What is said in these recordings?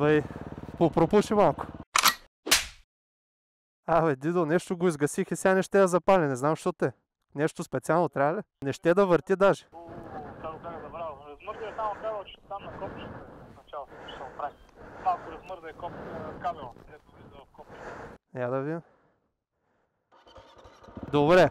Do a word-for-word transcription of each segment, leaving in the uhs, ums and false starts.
Вай, попропуши малко. Абе, Дидо, нещо го изгасих и сега не ще я запали, не знам защо те. Нещо специално трябва ли? Не ще да върти даже. Това го как забравя. Размърда е само кабел, че там на копчето в началото ще се оправи. Малко размърда е кабел, където влиза в копчето. Я да видим. Добре.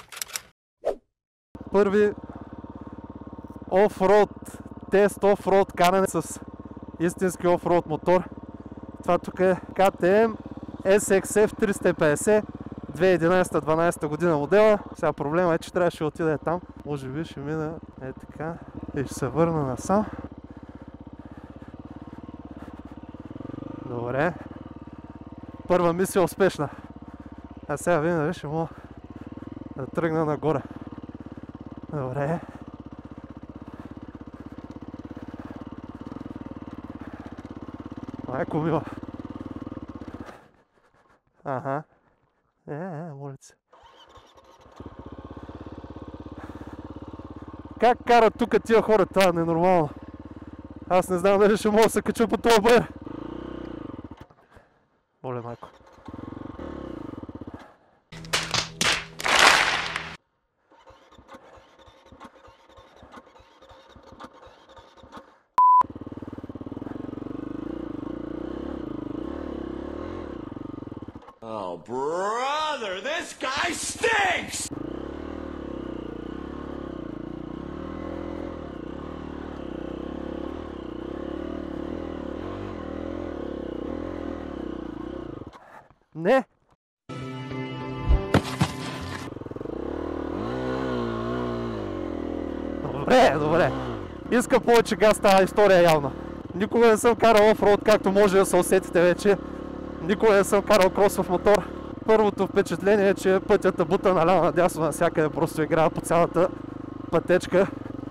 Първи офроуд тест, офроуд каране с истински офроуд мотор. Това тук е К Т М Ес Икс Еф триста и петдесет, две хиляди и единадесета-дванадесета година модела. Сега проблема е, че трябваше да отида там. Може би ще мина е така и ще се върна насам. Добре. Първа мисия успешна. А сега видим дали ще мога да тръгна нагоре. Добре. Майко мила. Ага. Е, е, моля се. Как карат тук тия хора? Това е ненормално. Аз не знам дали ще мога да се кача по това бър. Моля, майко. Oh, brother, this guy stinks! Не! Добре, добре. Иска повече газ тази история явно. Никога не съм карал офроуд, както може да се усетите вече. Никога не съм карал кросов мотор. Първото впечатление е, че пътята бута наляво надясно навсякъде, просто играе по цялата пътечка.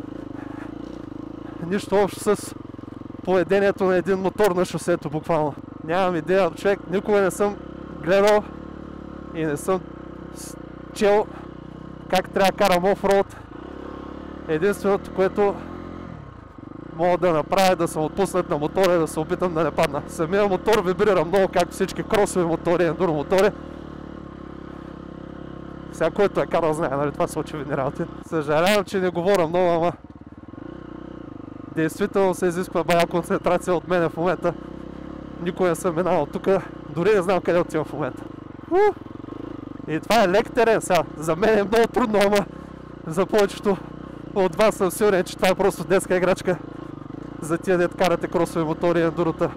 Нищо общо с поведението на един мотор на шосето, буквално. Нямам идея, човек, никога не съм гледал и не съм чел как трябва да карам офроуд. Единственото, което мога да направя, да съм отпуснат на мотора и да се опитам да не падна. Самия мотор вибрира много, както всички кросови мотори, ендуро мотори. Сега, който е карал, знае, нали? Това са очевидни работи. Съжалявам, че не говоря много, ама действително се изисква бая концентрация от мене в момента. Никой не съм минал тук, дори не знам къде отивам в момента. Уу! И това е лек терен сега. За мен е много трудно, ама за повечето от вас съм сигурен, че това е просто детска играчка за тия дет карате кросови мотори и ендурота.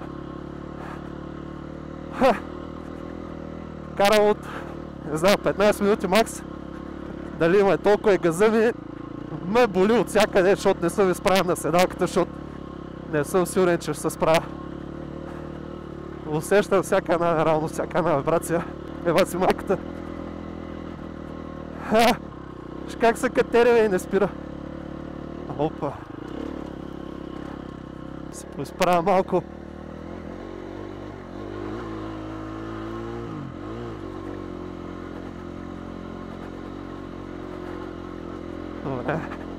Ха! Карам от, не знам, петнадесет минути макс. Дали има толкова и газа ми ме боли от всякъде, защото не съм изправен на седалката, защото не съм сигурен, че ще се справя. Усещам всяка една неравност, всяка една вибрация. Ева си майката. Ха! Как се катеря и не спира. Опа. Се поизправя малко. Добре.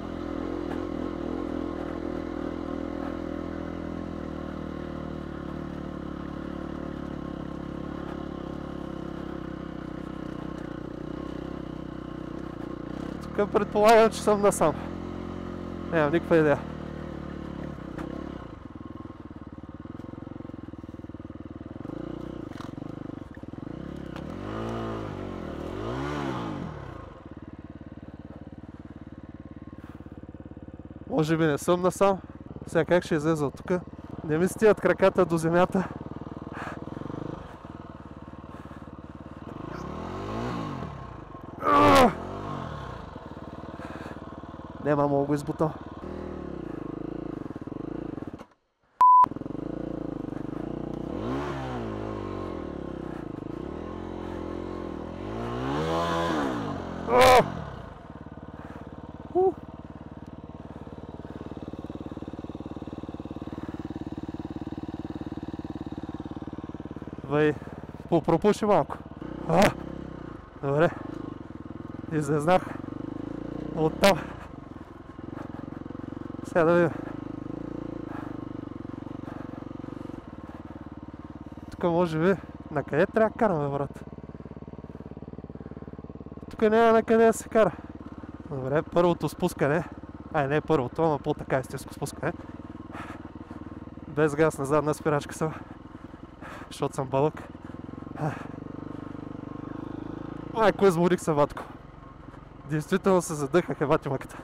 Тук предполагам, че съм насам. Нямам никаква идея. Може би не съм насам. Сега как ще излеза от тук? Не ми стият краката до земята. Нема, мога го избутам. Вай, попропуши малко. А, добре. Излезнах оттам. Сега да видим. тук може би... На къде трябва да караме, брат? Тук няма на къде да се кара. Добре, първото спускане. Ай, не първото, ама по-така естетско спускане. Без газ на задна спирачка съм. Защото съм бълък. Майко, изморих се, батко. Действително се задъхах, е бати маката.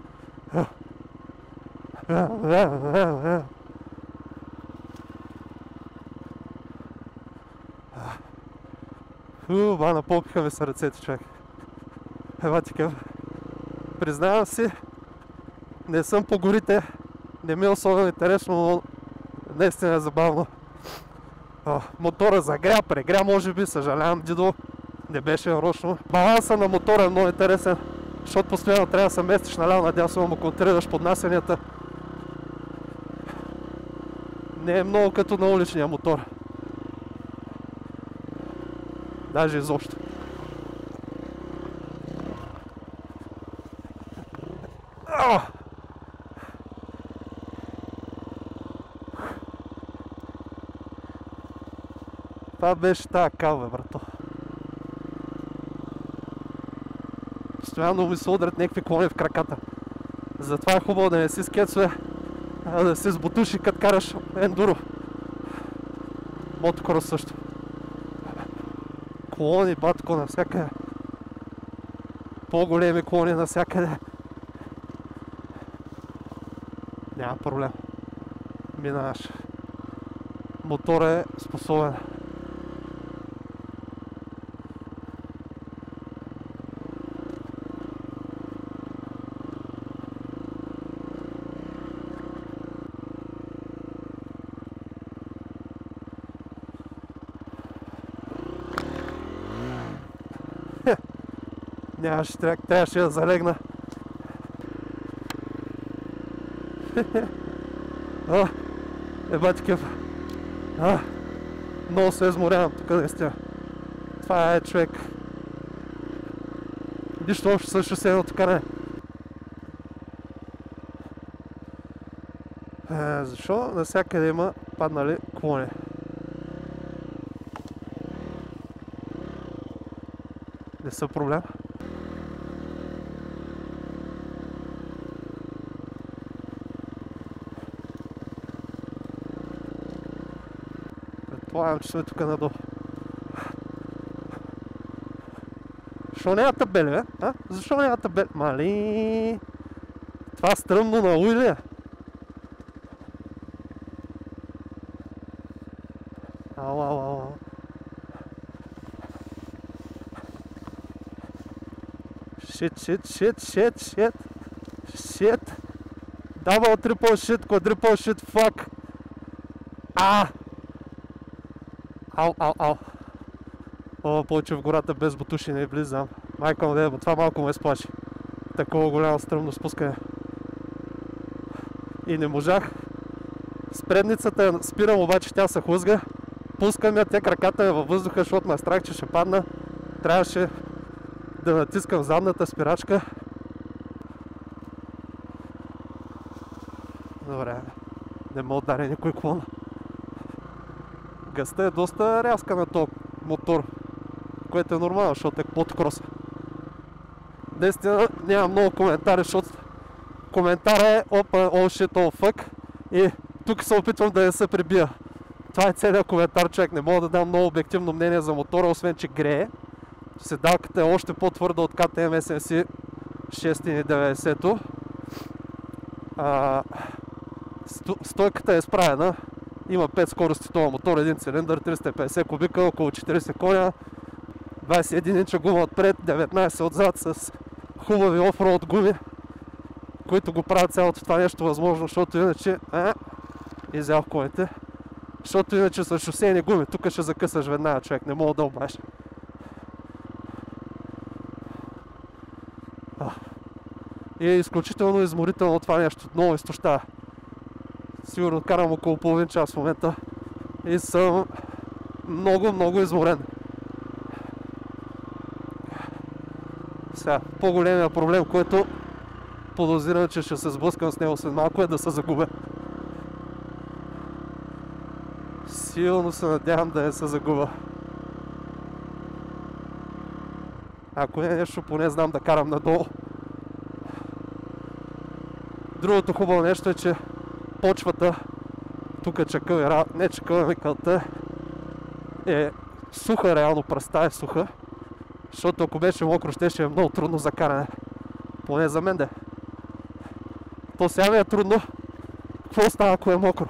Фу, ба, напопиха ми се ръцете, човек. Ева ти къв. Признавам си, не съм по горите, не ми е особено интересно, но наистина е забавно. О, мотора загря, прегря, може би, съжалявам, дидо, не беше нарочно. Баланса на мотора е много интересен, защото постоянно трябва да се местиш наляво надясно, да му контрираш поднасянията. Не е много като на уличния мотор. Даже изобщо. Ах! Това беше тая кал, бе, брато. Постоянно ми се удрят някакви клони в краката. Затова е хубаво да не си скецове, а да си с бутуши, като караш ендуро. Мотокрос също. Клони, батко, навсякъде. По-големи клони навсякъде. Няма проблем. Минаваш. Мотор е способен. Нямаше, трябваше да залегна. А, еба такъв. А, много се изморявам тук наистина. Това е, човек. Нищо общо с шосейното каране. А, защо навсякъде има паднали клони? Не са проблем. Предполагам, че сме тук надолу. Защо няма табели, бе? А? Защо няма табели? Мали! Това стръмно на луй ли е? Ау, ау, ау, ау. Shit, shit, shit, shit, shit. Shit. Double, triple shit, quadruple shit, fuck. А! Ау, ау, ау. О, повече в гората без бутуши не влизам. Майко му деба, това малко ме сплаши. Такова голямо стръмно спускане. И не можах. С предницата спирам, обаче тя се хлъзга. Пускам я, тя краката е във въздуха, защото ме страх, че ще падна. Трябваше да натискам задната спирачка. Добре, не мога да ударя никой клон. Гъста е доста рязка на този мотор, което е нормално, защото е мотокроса. Наистина няма много коментари, защото коментар е open all shit all fuck и тук се опитвам да не се прибия. Това е целият коментар, човек. Не мога да дам много обективно мнение за мотора, освен че грее. Седалката е още по-твърда от К Т М Ес Ем Си шестстотин и деветдесет. А, стойката е справена. Има пет скорости този мотор, един цилиндър, триста и петдесет кубика, около четиридесет коня, двадесет и един инча гума отпред, деветнадесет отзад с хубави офроуд гуми, които го правят цялото това нещо възможно, защото иначе... А, изял коните. Защото иначе са шосейни гуми, тук ще закъсаш веднага, човек, не мога да обаш. И е изключително изморително това нещо, много изтощава. Сигурно карам около половин час в момента и съм много, много изморен. Сега, по-големия проблем, който подозирам, че ще се сблъскам с него след малко, е да се загубя. Силно се надявам да не се загуба. Ако не нещо, поне знам да карам надолу. Другото хубаво нещо е, че почвата, тук чакъл, не чакъл, ами кълта е суха, реално пръста е суха. Защото ако беше мокро, ще ще е много трудно за каране. Поне за мен де. То сега ми е трудно. Какво става, ако е мокро?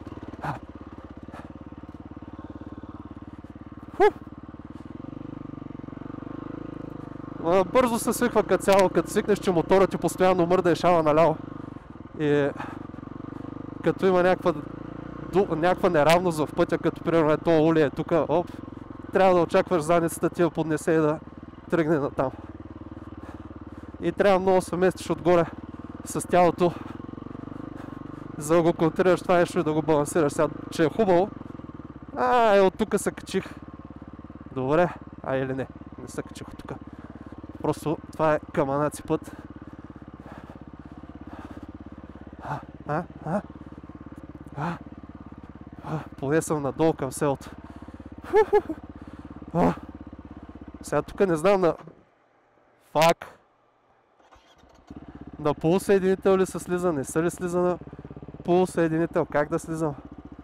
Бързо се свиква като цяло, като свикнеш, че моторът ти постоянно мърда и шава наляво. И като има някаква, някаква неравност в пътя, като примерно е това улие тук, оп, трябва да очакваш задницата ти да поднесе и да тръгне натам. И трябва много се местиш отгоре с тялото, за да го контрираш това нещо и да го балансираш. Сега, че е хубаво, а, е, от тук се качих. Добре, а или не, не се качих от тук. Просто това е каманаци път. А, а, а, а, а, поне съм надолу към селото. А, сега тук не знам на... Фак! На полусъединител ли се слиза? Не са ли слиза на полусъединител? Как да слизам?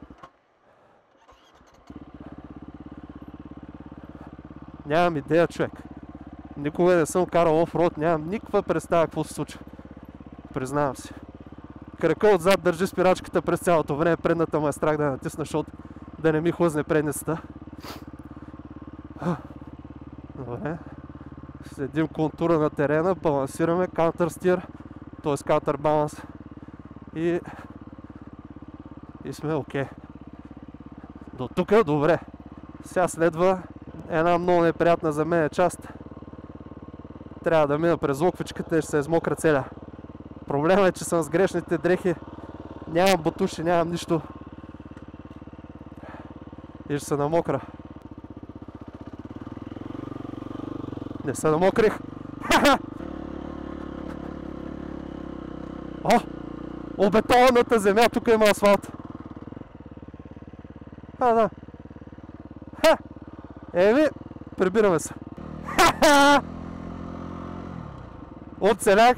Нямам идея, човек. Никога не съм карал оффроуд, нямам никаква представа какво се случва. Признавам си. Крака отзад държи спирачката през цялото време, предната ме е страх да я натисна, защото да не ми хлъзне предницата. Добре. Следим контура на терена, балансираме, counter steer, т.е. counter balance и и сме окей. До тук добре. Сега следва една много неприятна за мен част. Трябва да мина през локвичката и ще се измокра целя. Проблемът е, че съм с грешните дрехи. Нямам бутуши, нямам нищо. И ще се намокра. Не се намокрих. О! Обетованата земя, тук има асфалт. А, да. Ха! Еми, прибираме се. Ха-ха! Оцелях.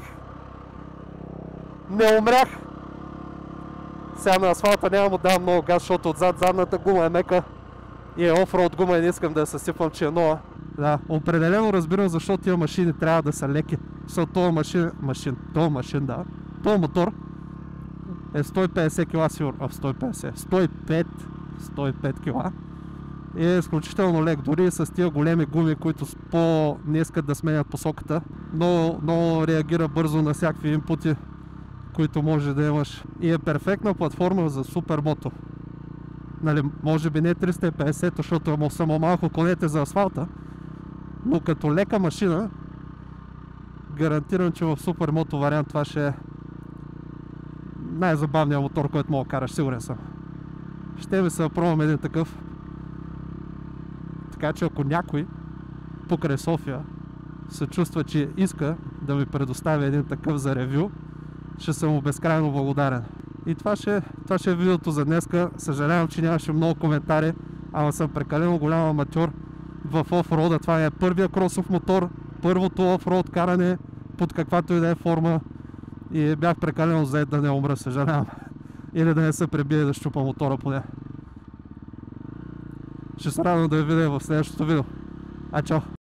Не умрях. Сега на асфалта няма му давам много газ, защото отзад задната гума е мека и е оффроуд гума и не искам да я съсипвам, че е нова. Да, определено разбирам защо тия машини трябва да са леки. Защото този машин, машин, този машин, да, този мотор е сто и петдесет кила сигурно, а сто и петдесет, сто и пет, сто и пет кила. И е изключително лек, дори с тия големи гуми, които по не искат да сменят посоката. Но, но реагира бързо на всякакви инпути, които може да имаш. И е перфектна платформа за супермото. Нали, може би не триста и петдесет, защото е само малко конете за асфалта, но като лека машина, гарантирам, че в супермото вариант това ще е най-забавният мотор, който мога да караш, сигурен съм. Ще ми се пробвам един такъв. Така че ако някой покрай София се чувства, че иска да ми предостави един такъв за ревю, ще съм му безкрайно благодарен. И това ще, това ще е видеото за днеска. Съжалявам, че нямаше много коментари, ама съм прекалено голям аматьор в оффроуда. Това е първия кросов мотор, първото оффроуд каране под каквато и да е форма и бях прекалено заед да не умра, съжалявам. Или да не се пребие да щупа мотора поне. Ще се радвам да ви видя в следващото видео. А, чао!